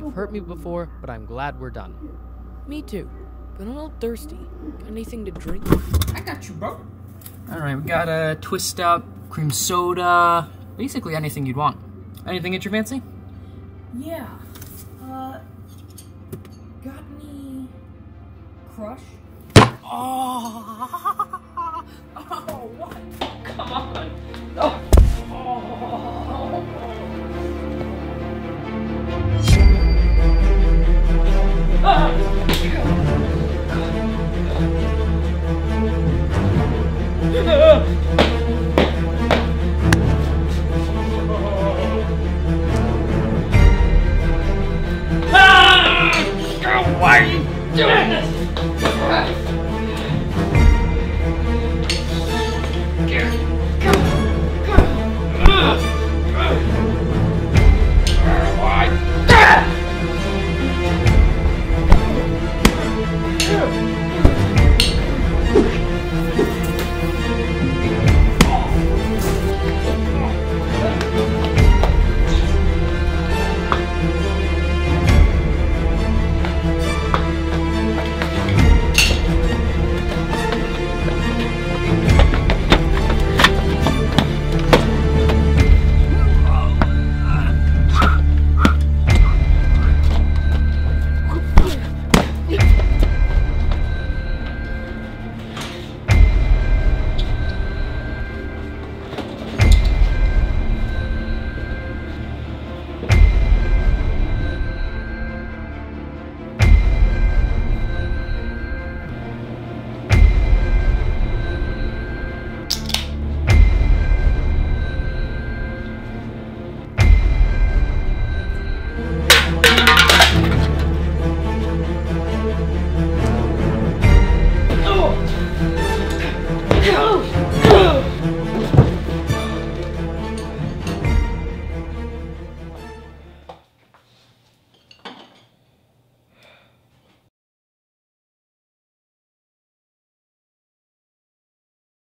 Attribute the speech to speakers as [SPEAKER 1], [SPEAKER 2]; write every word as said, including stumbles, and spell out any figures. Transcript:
[SPEAKER 1] You've hurt me before, but I'm glad we're done.
[SPEAKER 2] Me too, but I'm a little thirsty. Got anything to drink?
[SPEAKER 3] I got you, bro.
[SPEAKER 4] Alright, we got a twist up, cream soda, basically anything you'd want. Anything at your fancy?
[SPEAKER 3] Yeah. Uh, got any crush?
[SPEAKER 4] Oh, oh what? Come on. Oh. Why are you doing this?